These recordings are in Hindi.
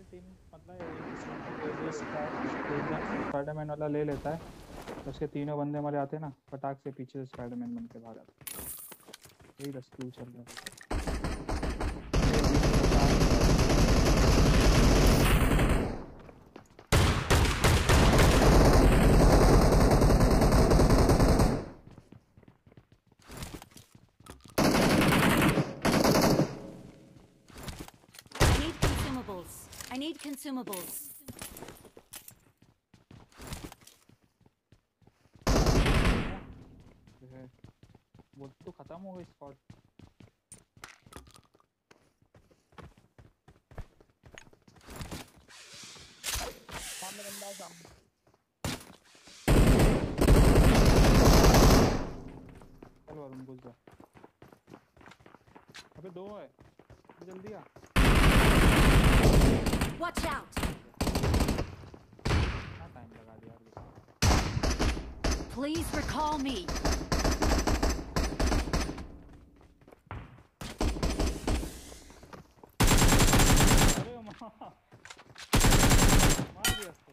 टीम मतलब ये स्पाइडरमैन वाला ले लेता है तो उसके तीनों बंदे मरे आते हैं ना, फटाक से पीछे से स्पाइडरमैन बन के भाग आते। यही रेस्क्यू चल रहा है। I need consumables. वो तो खत्म हो गई स्पॉट। सामने बंदा है सामने। चल वरुण घुस जा। अबे दो है, जल्दी आ। Watch out. कितना टाइम लगा दिया यार। Please recall me. अरे माँ मार दिया उसको।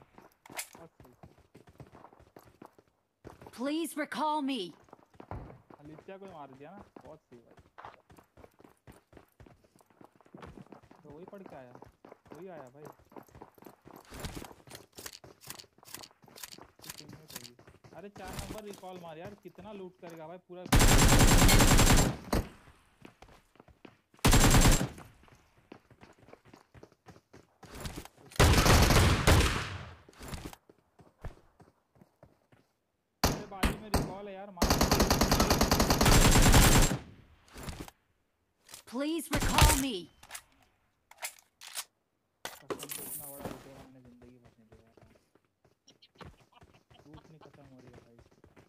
Please recall me. अलित्या को मार दिया ना, बहुत सही भाई। तो वही पढ़ के आया, वही आया भाई। अरे 4 नंबर रिकॉल मार यार, कितना लूट करेगा भाई पूरा। अरे बाजू में रिकॉल है यार, मार। Please recall me. इतना बड़ा लूटेगा मैंने जिंदगी भर नहीं देखा। लूट नहीं खत्म हो रही है भाई।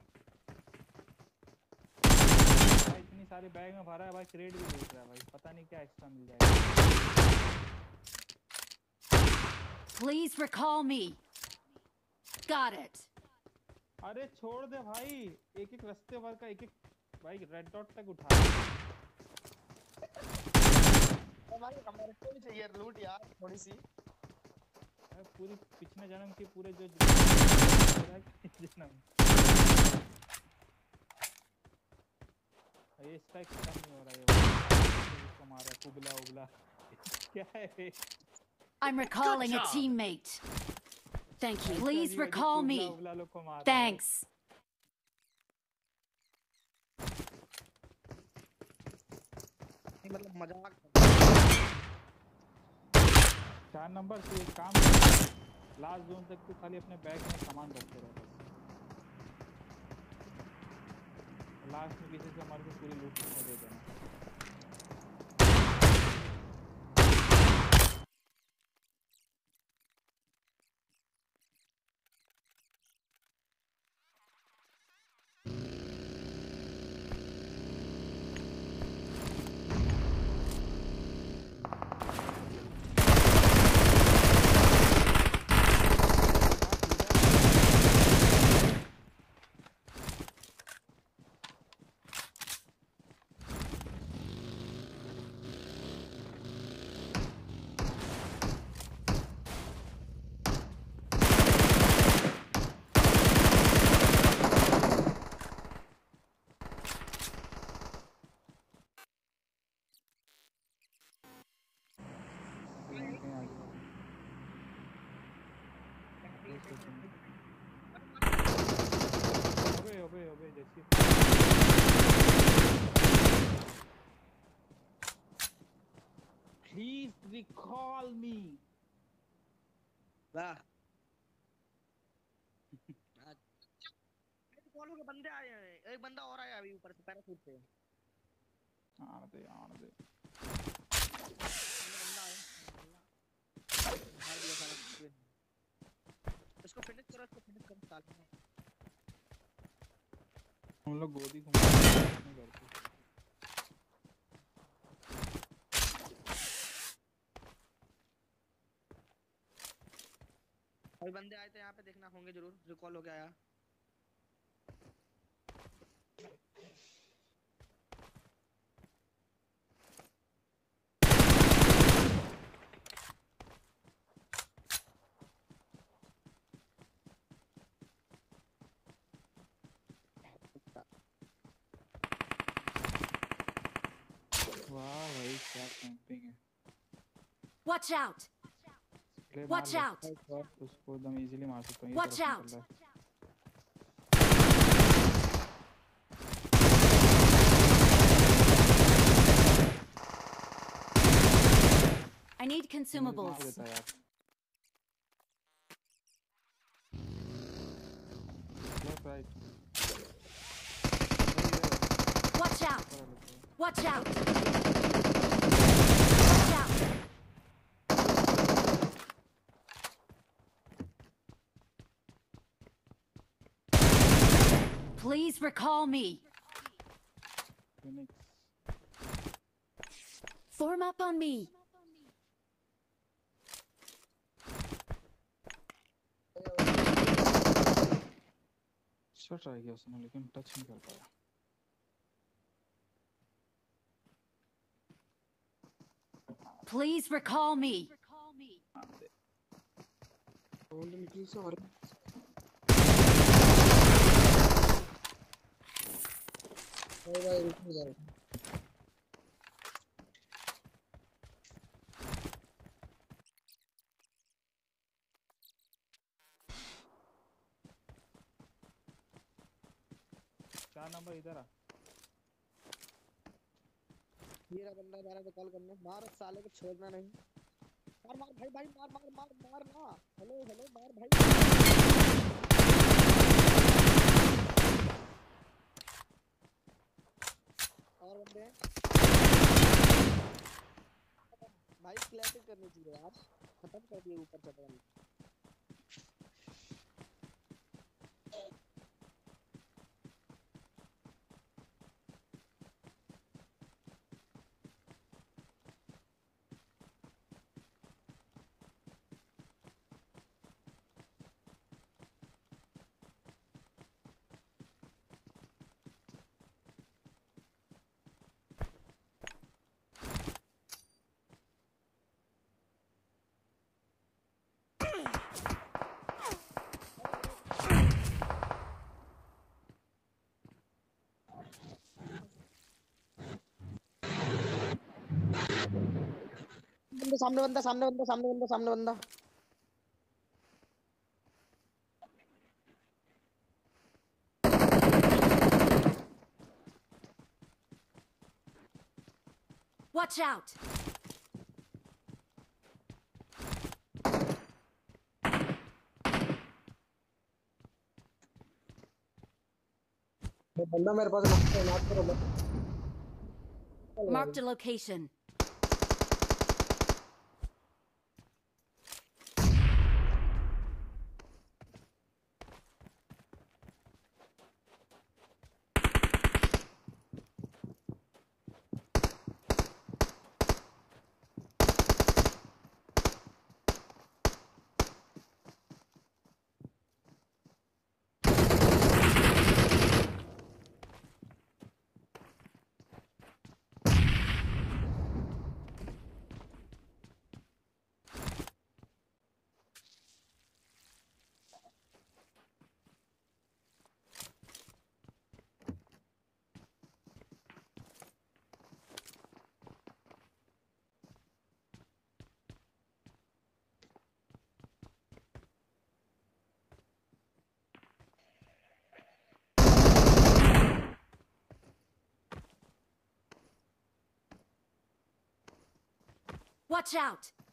भाई इतनी सारी बैग में भरा है भाई, क्रेट भी लूट रहा है भाई, पता नहीं क्या एक्स्ट्रा मिल जाएगा। Please recall me. Got it. अरे छोड़ दे भाई, एक एक रास्ते भर का एक एक भाई रेड डॉट तक उठा। भाई हमारे को भी चाहिए लूट यार थोड़ी सी। पूरी पिछले जन्म की पूरे जो जन्म ये इसका खत्म नहीं हो रहा है। इसको मारा कुबला उबला क्या है? I'm recalling a teammate. Thank you. Please recall me. Thanks. मतलब मजाक। 4 नंबर तू एक काम लास्ट जोन तक तू खाली अपने बैग में सामान रखते रह बस। लास्ट में किसी से मार के पूरी लूट उसको दे देना। अबे जैसी प्लीज रिकॉल मी। कॉल के बंदे आए हैं, एक बंदा और आया अभी ऊपर से पैराशूट से। आने दे बंदा आया मार दिया साला। इसको फिनिश करो साले। हम लोग गोदी घूम नहीं करते। अभी बंदे आए थे यहाँ पे, देखना होंगे जरूर, रिकॉल हो गया आया। Watch out! ले Watch मार out! ले उसको एकदम इजीली मार सकता हूँ ये Watch तरफ out! निकल रहा है। I need मुझे मार consumables. देता है यार left right Watch out! Watch out! Watch out! Please recall me. Phoenix Form up on me. अच्छा ट्राई किया उसने लेकिन टच नहीं कर पाया Please recall me. ओल्ड निकल से और भाई रुक नहीं जा चार नंबर इधर आ ये रहा बंदा जा रहा है कॉल करने मार साले को छोड़ना नहीं मार मार भाई भाई मार मार मार मार ना हेलो हेलो मार भाई और बंदे हैं भाई क्लैपिंग करनी चाहिए यार खत्म कर दिए ऊपर चढ़ वाली सामने बंदा सामने बंदा सामने बंदा सामने बंदा Watch out! बंदा मेरे पास माफ करो Marked a location. Watch out!